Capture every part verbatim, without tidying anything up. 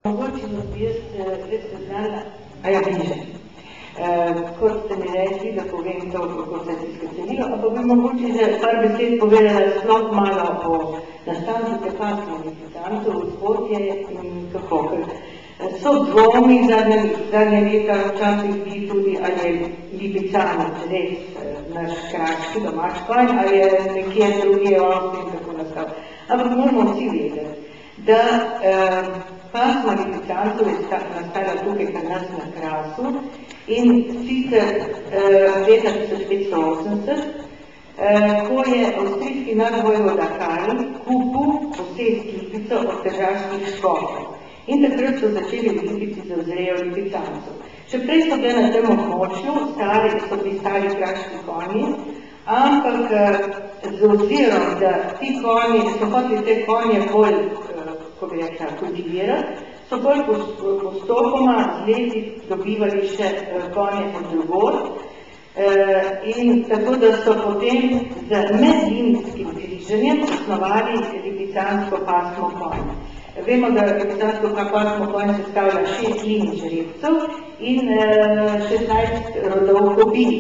Mogoče bi jaz res seznala, a ja bliže. Kot ste mi rekli, da povem to, kako se je skrecenilo, ampak bi mogoče že par besed povedala sploh malo o nastanku te pasme lipicancev, vzhodje in kako. Ker so dvomi zadnje leta včasih bi tudi, ali je lipicanec res naš kraški domač konj, ali je nekje druge osmi in tako nastal. Ampak moramo vsi vedeti, da pasma lipicancev je nastala tukaj pri nas na Krasu in sicer leta tisoč petsto osemdeset, ko je avstrijski nadvojvoda Karl kupil posest lipico od tržaških škofov. In takrat so začeli v Lipici z vzrejo lipicancev. Še prej so bile na tem območju, so bili stari kraški konji, ampak z ozirom, da ti konji, so hoteli te konje bolj, ko bi rekla, kultivirati, so bolj postopoma z leti dobivali še konje od drugod. In tako, da so potem z medlinijskim križanjem osnovali lipicansko pasmo konj. Vemo, da lipicansko pasmo konj sestavlja šest linij žrebcev in šestnajst rodov kobil.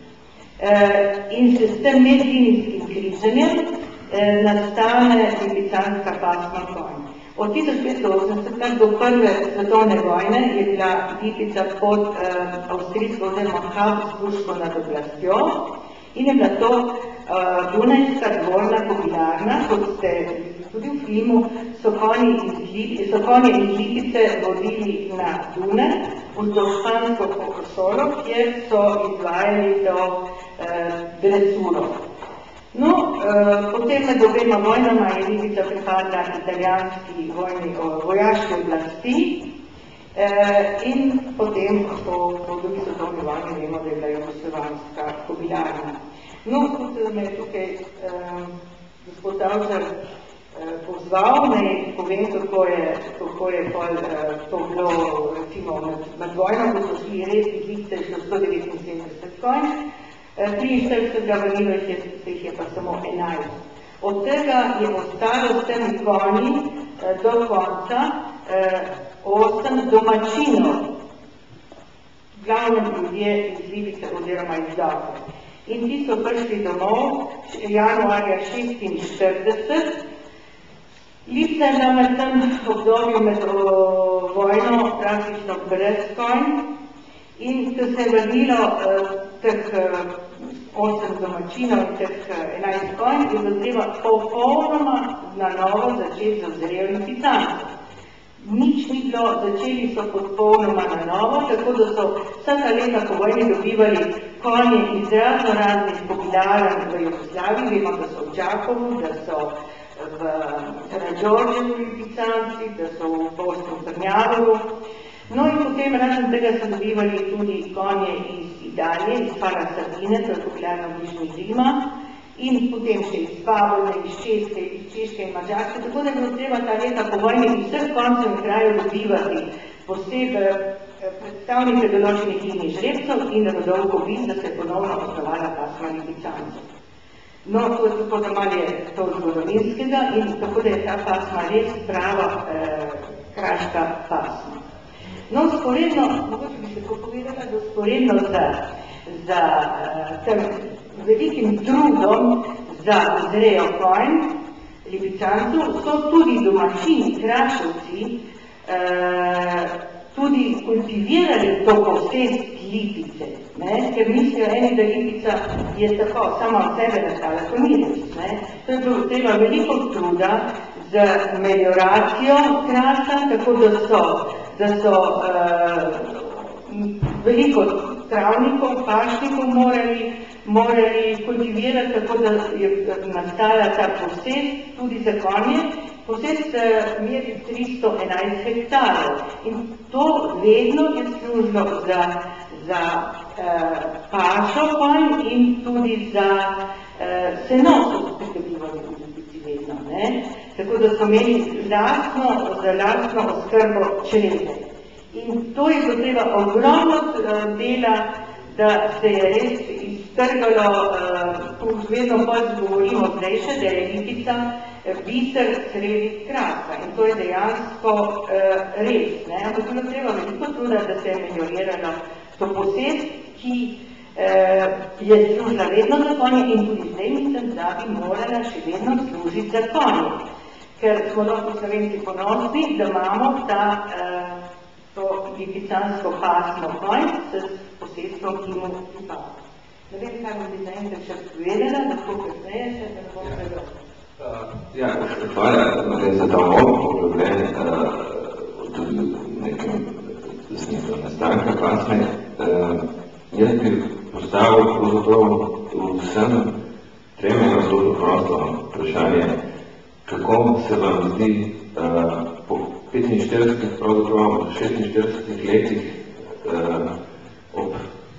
In se s tem medlinijskim križanjem nastane lipicanska pasma konj. Od tisoč petsto osemdeset do prve svetovne vojne je bila Lipica pod avstrijsko oziroma habsburško nad oblastjo in je bila to dunajska dvorna kobilarna, kot ste tudi v filmu, so konje iz Lipice vodili na Dunaj, v Tošpansko Solo, kjer so izvajali to dresuro. No, potem med obema vojnama je Lipica pripadla italijanski vojaški oblasti in potem po drugi svetovni vojni vemo, da je bila jugoslovanska kobilarna. No, kot me je tukaj gospod Tavčar pozval, naj povem, kako je to bilo, recimo, med vojno, ko so šli res iz Lipice še sto devetinsedemdeset konj, triinštiridesetega vrnilo jih je pa samo enajst. Od tega je ostalo s temi konji do konca osem domačinov, glavnem ljudje iz Lipice oziroma iz Dobre. In ti so prišli domov januarja šestinštirideset. Lipica je bila med tem obdobju med vojno praktično brez konj in ko se je vrnilo teh osem domačinov in teh enajst konj, je bilo treba popolnoma na novo začeti z vzrejo lipicancev. Nič ni bilo, začeli so popolnoma na novo, tako da so vsa ta leta po vojni dobivali konje iz razno raznih kobilarn v Jugoslaviji, vemo, da so v Čakovu, da so v Karađorđevu lipicanci, da so v Bosnu Trnjavovu. No in potem razen tega so dobivali tudi konje iz Italije, iz Fara Sabine, to je kobilarna v bližnji Rima, in potem še iz Pavle, iz Češke, iz Češke in Mađarske, tako da je bilo treba ta leta po vojni iz vseh koncev in krajev dobivati posebej predstavnike določenih linij žrebcev in rodov kobil, da se je ponovno osnovala pasma lipicancev. No, to je tako, da malo je to zgodovinskega in tako, da je ta pasma res prava kraška pasma. No, sporedno, mogoče bi se tako povedala, da sporedno za tem velikim trudom za vzrejo konj lipicancev so tudi domačini, kraševci, tudi kultivirali to posest Lipice, ker mislijo eni, da Lipica je tako sama od sebe nastala, to ni res. To je bilo treba veliko truda z melioracijo Krasa, tako da so da so veliko travnikov, pašnikov morali kultivirati, tako da je nastala ta posest tudi za konje. Posest meri tristo enajst hektarov in to vedno je služilo za pašo konj in tudi za seno so pridobivali v Lipici vedno. Tako da so imeli za lastno oskrbo črede. In to je bilo treba ogromno dela, da se je res iztrgalo, vedno bolj govorimo zdaj še, da je Lipica biser sredi kratka in to je dejansko uh, res. Ne? Ampak bilo treba veliko truda, da se je melioriralo to posest, ki uh, je služila vedno za konje in tudi zdaj mislim, da bi morala še vedno služiti za konje. Ker smo lahko Slovenci ponosni, da imamo ta, uh, to lipicansko pasmo konj s posestvom, ki mu pripada. Ne vem, kaj bom bi zaenkrat še povedala, da lahko kasneje še, da ne bom prebral. Ja, hvala za ta moj problem, tudi nekim smislu nastanka pasme. Jaz bi postavil pravzaprav vsem trem zelo prosto vprašanje, kako se vam zdi po petinštiridesetih, pravzaprav šestinštiridesetih letih ob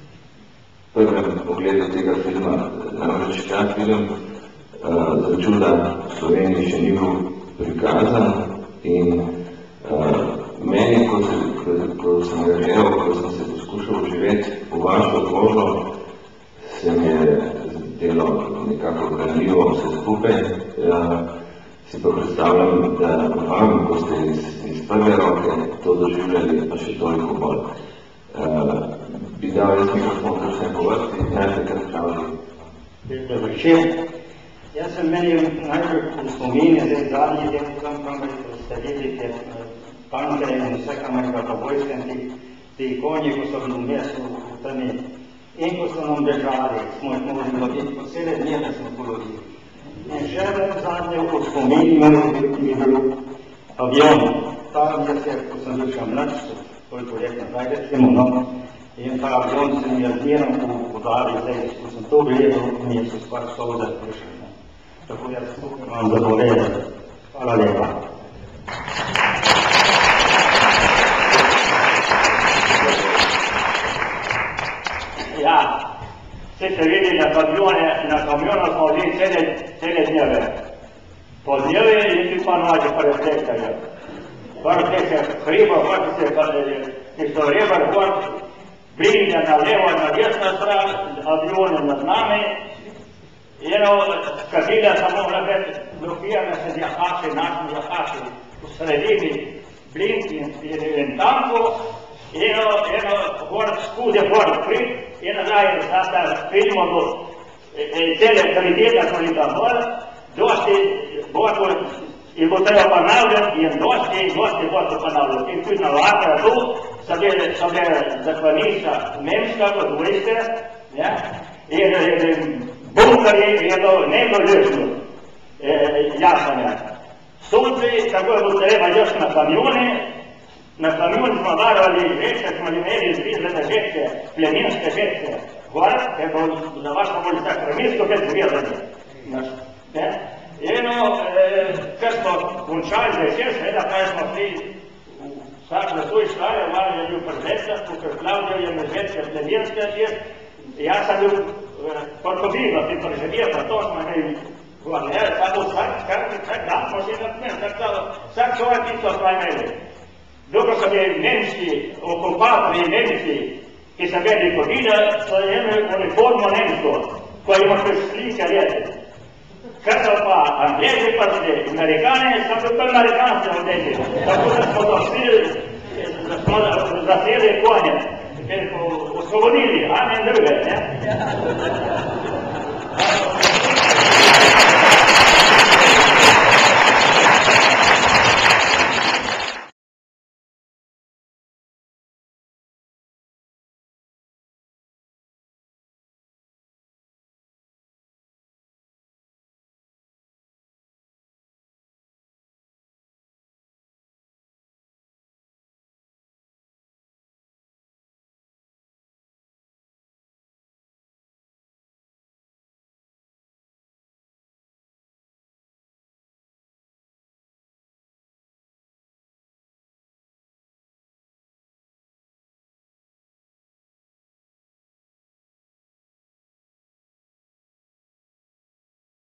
prvem pogledu tega filma, namreč ta film za čuda v Sloveniji še ni bil prikazan in meni, ko, se, ko, ko sem ga gledal, ko sem se poskušal živeti v vašo kožo, se mi je delo nekako branljivo vse skupaj. Si pa predstavljam, da vam, ko ste iz, iz prve roke to doživljali, pa še toliko bolj. Bi dal jaz mikrofon, kar se povrsti, najprej kar pravili. Dobro večer. Jaz sem meni najbolj v spomini, zdaj zadnji del tam, kamor ste videli, te tankere in vse, kamor je pa vojskenci, ti konji, ko so bili v mestu v temi, in ko so nam bežali, smo jih mogli loviti, po cele dneve smo polovili. In še zadnje v spomini mi je bil avion. Tam jaz je, ko sem bil še mlač, koliko let nazaj, recimo, no, in ta avion se mi je zmerom udaril, zdaj, ko sem to gledal, mi je se spak solze prišel. Tako jaz tukaj vam zadovoljam. Hvala lepa. Ja, vse se vidi na kamione, na kamionu smo vidi cele, cele dneve. Po dneve in ti pa noči pa reflektajo. Vrh se hriba, vrh se, ki so rebar, vrh, brinja na levo in na desna stran, avione nad nami. Eno kabila samo napred blokirane se jahači, naši jahači v sredini, blink in, in, in tanko, eno, eno gor skude gor prid, in nazaj sada vidimo do cele kvaliteta koji tam gor, dosti bodo in bo treba ponavljati in dosti, dosti bodo ponavljati. In tudi na vatra tu so bile, so bile zaklanišča Nemška kot vojske, ja, in, in bunkari je to nedožno e, jasanje. Sunci, tako je bilo treba još na kamione, na kamion smo varovali žešće, smo imeli zrizane žešće, pleminske žešće, gor, ker bo za vašo bolj sakramijsko bez zvezanje. Eno, e, kad smo končali večer, seveda kaj smo šli vsak na svoj štalje, malo je bil prveca, tukaj Klavdijo je me žešće pleminske žešće, jaz sem bil podpobiva, ti preživjeta, to smo imeli gor, ne, tako vsak, vsak dan smo še naprej, vsak človek tisto smo imeli. Drugo so bili nemški okupatori, nemci, ki so bili hodili, so imeli uniformo nemško, ko imaš slike leti. Kad so pa Anglezi prišli, Amerikani, so bili pa Amerikanci odeli, tako da smo došli, da smo zaseli konje. Osvobodili, a ne druge, ne?